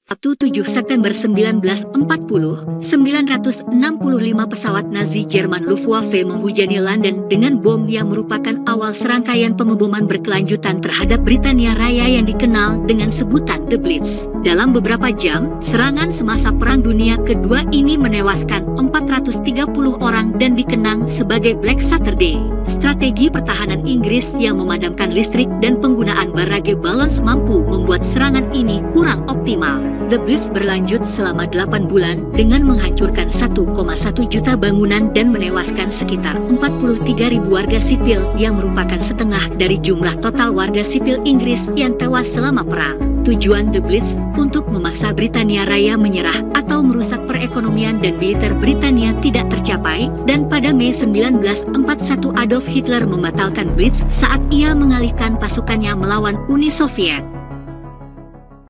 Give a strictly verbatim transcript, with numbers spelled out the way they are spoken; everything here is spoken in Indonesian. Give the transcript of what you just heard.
Sabtu tujuh September seribu sembilan ratus empat puluh, sembilan ratus enam puluh lima pesawat Nazi Jerman Luftwaffe menghujani London dengan bom yang merupakan awal serangkaian pengeboman berkelanjutan terhadap Britania Raya yang dikenal dengan sebutan The Blitz. Dalam beberapa jam, serangan semasa Perang Dunia Kedua ini menewaskan empat ratus tiga puluh orang dan dikenang sebagai Black Saturday. Strategi pertahanan Inggris yang memadamkan listrik dan penggunaan barrage balons mampu membuat serangan ini kurang optimal. The Blitz berlanjut selama delapan bulan dengan menghancurkan satu koma satu juta bangunan dan menewaskan sekitar empat puluh tiga ribu warga sipil yang merupakan setengah dari jumlah total warga sipil Inggris yang tewas selama perang. Tujuan The Blitz untuk memaksa Britania Raya menyerah atau merusak perekonomian dan militer Britania tidak tercapai, dan pada Mei seribu sembilan ratus empat puluh satu Adolf Hitler membatalkan Blitz saat ia mengalihkan pasukannya melawan Uni Soviet.